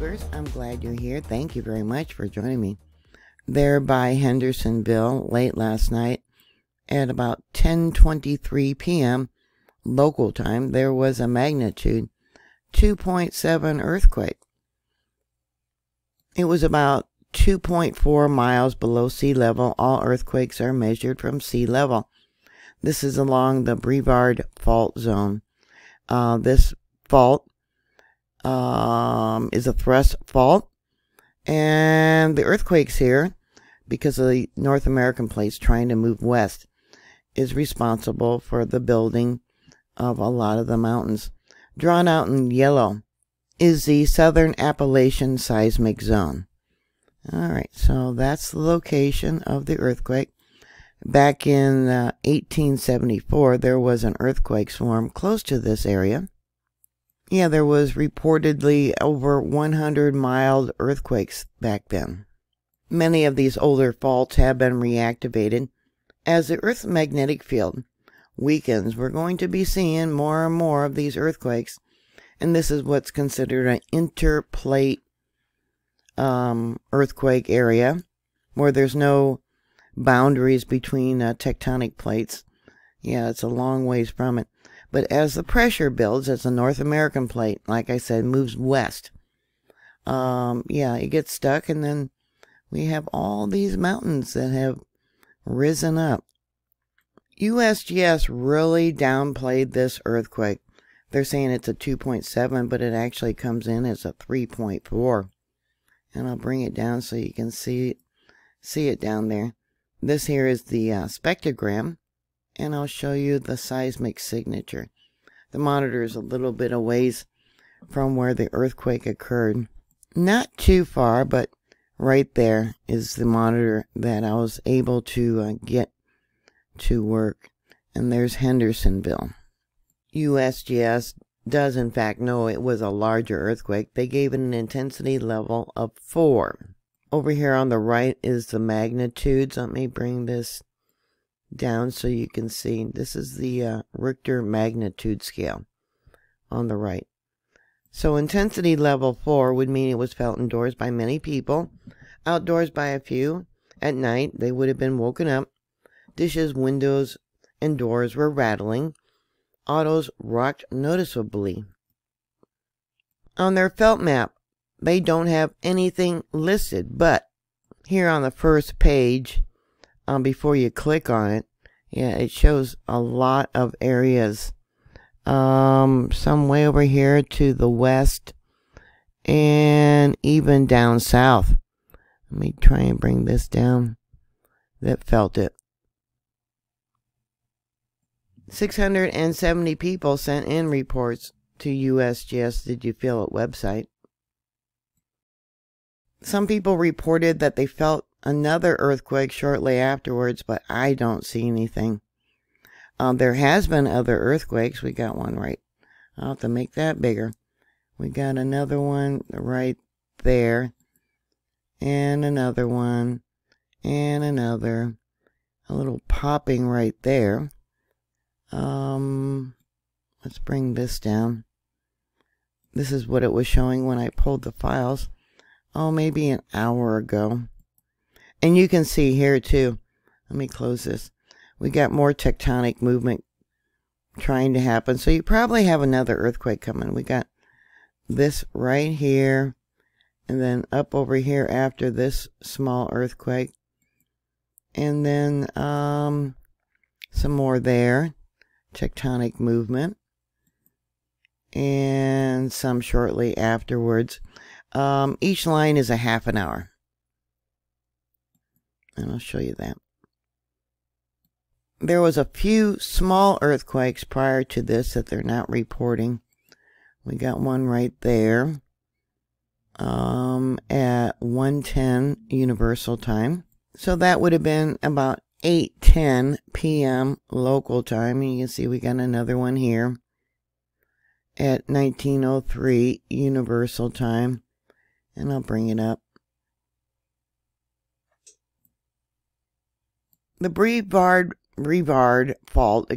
YouTubers, I'm glad you're here. Thank you very much for joining me. There by Hendersonville late last night at about 10:23 p.m. local time, there was a magnitude 2.7 earthquake. It was about 2.4 miles below sea level. All earthquakes are measured from sea level. This is along the Brevard Fault Zone. This fault is a thrust fault, and the earthquakes here, because of the North American plates trying to move west, is responsible for the building of a lot of the mountains. Drawn out in yellow is the Southern Appalachian Seismic Zone. Alright, so that's the location of the earthquake. Back in 1874, there was an earthquake swarm close to this area. Yeah, there was reportedly over 100 mild earthquakes back then. Many of these older faults have been reactivated. As the Earth's magnetic field weakens, we're going to be seeing more and more of these earthquakes, and this is what's considered an interplate earthquake area, where there's no boundaries between tectonic plates. Yeah, it's a long ways from it. But as the pressure builds, as the North American plate, like I said, moves west, yeah, it gets stuck, and then we have all these mountains that have risen up. USGS really downplayed this earthquake. They're saying it's a 2.7, but it actually comes in as a 3.4. And I'll bring it down so you can see it down there. This here is the spectrogram, and I'll show you the seismic signature. The monitor is a little bit a ways from where the earthquake occurred. Not too far, but right there is the monitor that I was able to get to work. And there's Hendersonville. USGS does in fact know it was a larger earthquake. They gave it an intensity level of 4. Over here on the right is the magnitudes. Let me bring this down so you can see. This is the Richter magnitude scale on the right. So intensity level 4 would mean it was felt indoors by many people, outdoors by a few. At night, they would have been woken up. Dishes, windows, and doors were rattling. Autos rocked noticeably. On their felt map, they don't have anything listed, but here on the first page, before you click on it, yeah, it shows a lot of areas. Some way over here to the west, and even down south. Let me try and bring this down. That felt it. 670 people sent in reports to USGS Did You Feel It website. Some people reported that they felt another earthquake shortly afterwards, but I don't see anything. There has been other earthquakes. We got one right. I'll have to make that bigger. We got another one right there. And another one. And another. A little popping right there. Let's bring this down. This is what it was showing when I pulled the files. Oh, maybe an hour ago. And you can see here too. Let me close this. We got more tectonic movement trying to happen. So you probably have another earthquake coming. We got this right here. And then up over here after this small earthquake. And then some more there. Tectonic movement. And some shortly afterwards. Each line is a half an hour. And I'll show you that. There was a few small earthquakes prior to this that they're not reporting. We got one right there. At 1:10 Universal Time. So that would have been about 8:10 p.m. local time. And you can see we got another one here at 19:03 Universal Time. And I'll bring it up. The Brevard Fault,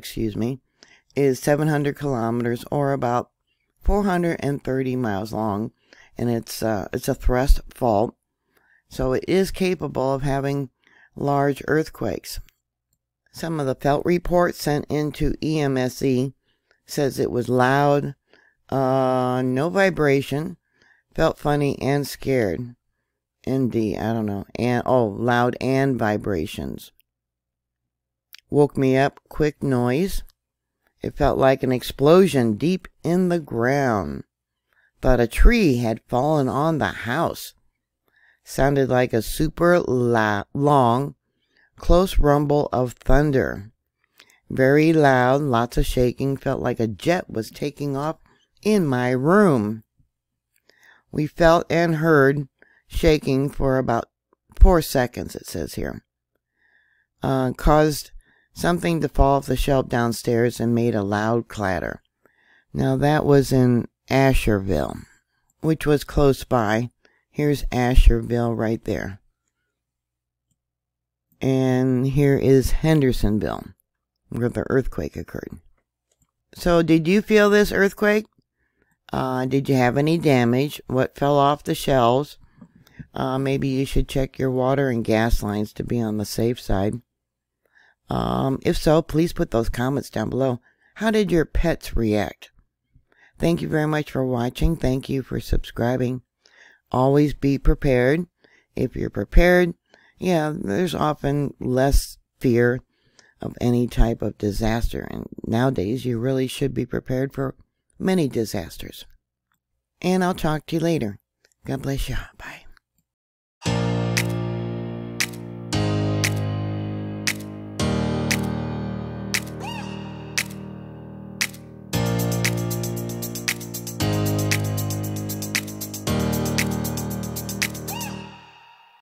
is 700 kilometers or about 430 miles long and it's a thrust fault, so it is capable of having large earthquakes. Some of the felt reports sent into EMSE says it was loud, no vibration, felt funny and scared. ND, I don't know, and loud and vibrations. Woke me up, quick noise. It felt like an explosion deep in the ground. Thought a tree had fallen on the house. Sounded like a super long, close rumble of thunder. Very loud, lots of shaking, felt like a jet was taking off in my room. We felt and heard shaking for about 4 seconds, it says here. Caused something to fall off the shelf downstairs and made a loud clatter. Now that was in Asherville, which was close by. Here's Asherville right there. And here is Hendersonville, where the earthquake occurred. So did you feel this earthquake? Did you have any damage? What fell off the shelves? Maybe you should check your water and gas lines to be on the safe side. If so, please put those comments down below. How did your pets react? Thank you very much for watching. Thank you for subscribing. Always be prepared. If you're prepared, yeah, there's often less fear of any type of disaster. And nowadays, you really should be prepared for many disasters. And I'll talk to you later. God bless you. Bye.